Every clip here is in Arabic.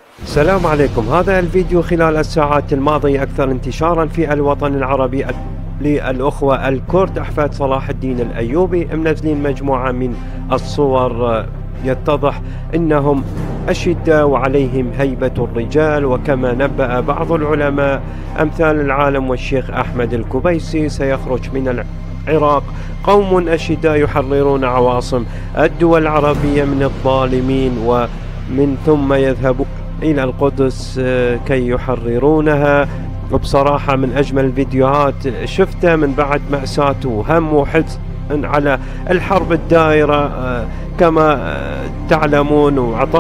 السلام عليكم. هذا الفيديو خلال الساعات الماضية أكثر انتشارا في الوطن العربي للأخوة الكرد أحفاد صلاح الدين الأيوبي منزلين مجموعة من الصور يتضح أنهم أشداء وعليهم هيبة الرجال، وكما نبأ بعض العلماء أمثال العالم والشيخ أحمد الكبيسي سيخرج من العراق قوم أشداء يحررون عواصم الدول العربية من الظالمين، ومن ثم يذهبون إلى القدس كي يحررونها. وبصراحة من أجمل الفيديوهات شفتها من بعد مأساة وهم وحزن على الحرب الدائرة كما تعلمون،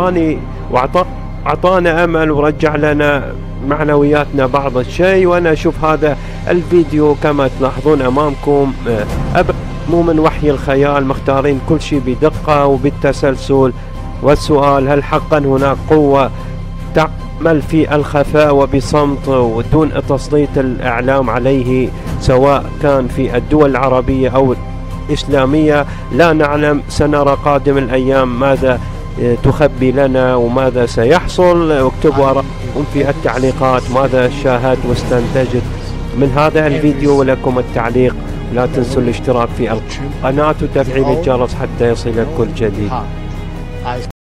وأعطانا أمل ورجع لنا معنوياتنا بعض الشيء. وأنا أشوف هذا الفيديو كما تلاحظون أمامكم مو من وحي الخيال، مختارين كل شيء بدقة وبالتسلسل. والسؤال: هل حقا هناك قوة تعمل في الخفاء وبصمت ودون تسليط الإعلام عليه، سواء كان في الدول العربية أو الإسلامية؟ لا نعلم، سنرى قادم الأيام ماذا تخبي لنا وماذا سيحصل. اكتبوا آراءكم في التعليقات، ماذا شاهدت واستنتجت من هذا الفيديو، ولكم التعليق. لا تنسوا الاشتراك في القناة وتفعيل الجرس حتى يصلك كل جديد.